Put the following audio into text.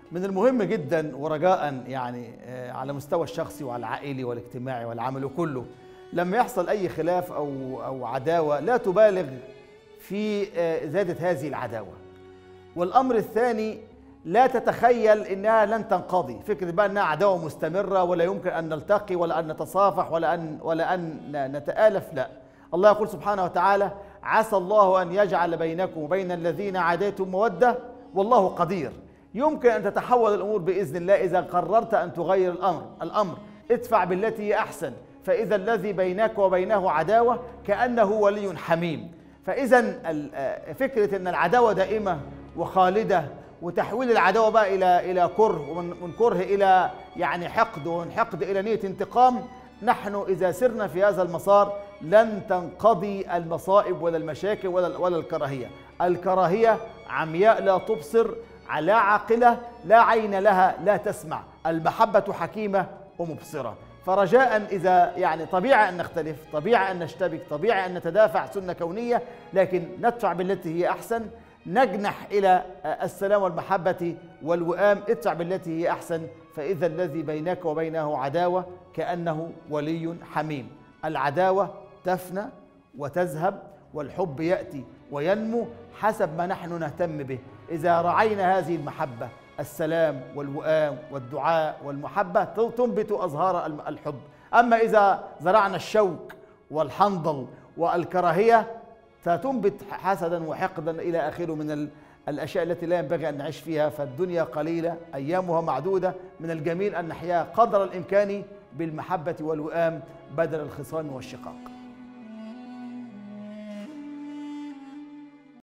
من المهم جدا ورجاء يعني على مستوى الشخصي والعائلي والاجتماعي والعمل كله، لما يحصل أي خلاف أو عداوة لا تبالغ في إزادة هذه العداوة. والأمر الثاني، لا تتخيل إنها لن تنقضي، فكرة بقى إنها عداوة مستمرة ولا يمكن أن نلتقي ولا أن نتصافح ولا أن نتآلف، لا. الله يقول سبحانه وتعالى: عسى الله أن يجعل بينكم وبين الذين عاديتم مودة والله قدير. يمكن أن تتحول الأمور بإذن الله إذا قررت أن تغير الأمر. ادفع بالتي هي أحسن، فإذا الذي بينك وبينه عداوة كأنه ولي حميم. فإذا فكرة أن العداوة دائمة وخالدة، وتحويل العداوة بقى إلى كره، ومن كره إلى يعني حقد، ومن حقد إلى نية انتقام، نحن إذا سرنا في هذا المسار لن تنقضي المصائب ولا المشاكل ولا الكراهية. الكراهية عمياء لا تبصر، لا عاقلة، لا عين لها لا تسمع. المحبة حكيمة ومبصرة. فرجاء، إذا يعني طبيعي أن نختلف، طبيعي أن نشتبك، طبيعي أن نتدافع، سنة كونية، لكن ندفع بالتي هي أحسن، نجنح إلى السلام والمحبة والوئام. ادفع بالتي هي أحسن، فإذا الذي بينك وبينه عداوة كأنه ولي حميم. العداوة تفنى وتذهب، والحب يأتي وينمو حسب ما نحن نهتم به. إذا رعينا هذه المحبة، السلام والوئام والدعاء والمحبة، تنبت أزهار الحب. أما إذا زرعنا الشوك والحنظل والكراهية، فتنبت حسدا وحقدا إلى آخره من الأشياء التي لا ينبغي أن نعيش فيها. فالدنيا قليلة، أيامها معدودة، من الجميل أن نحياها قدر الإمكان بالمحبة والوئام بدل الخصام والشقاق.